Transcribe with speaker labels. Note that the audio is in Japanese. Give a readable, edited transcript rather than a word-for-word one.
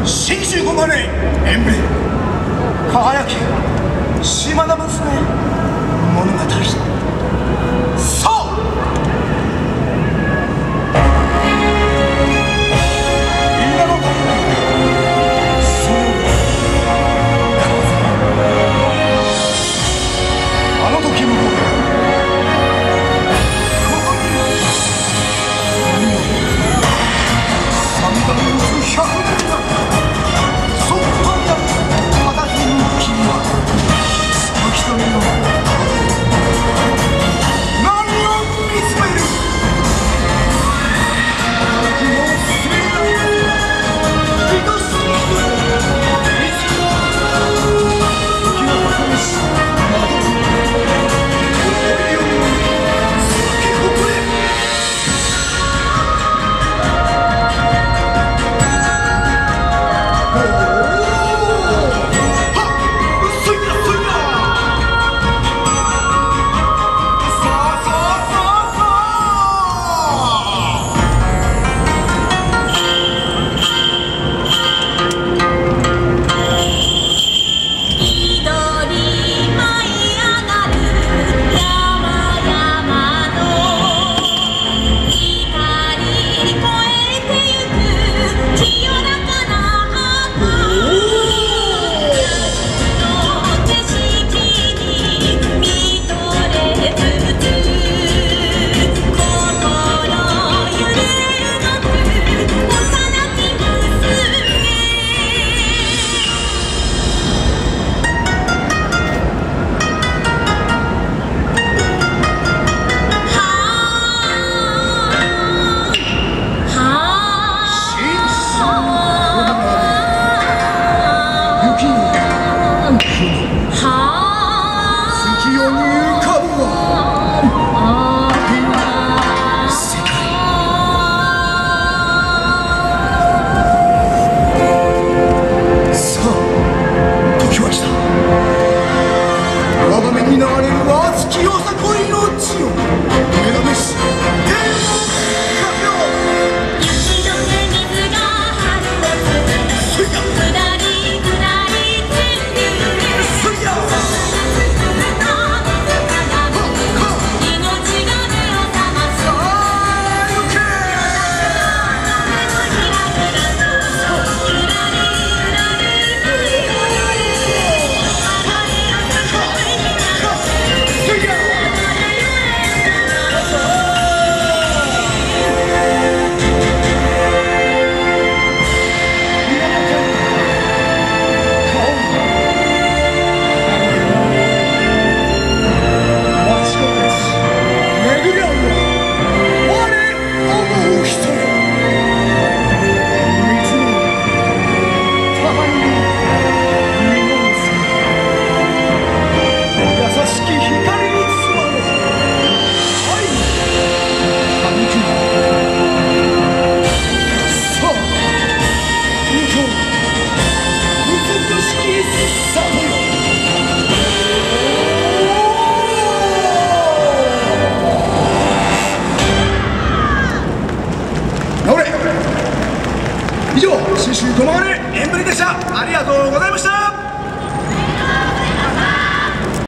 Speaker 1: 信州5万年エンブレ輝き島田娘物語そう今のためにそうあの時の僕ここに三段の100年だそっとや私の君はその瞳の何を見つめる僕のせいだ愛しい人よいつも時を重ねし窓を誇りよ咲き誇れ以上、信州5万円エンブレでした。ありがとうございました。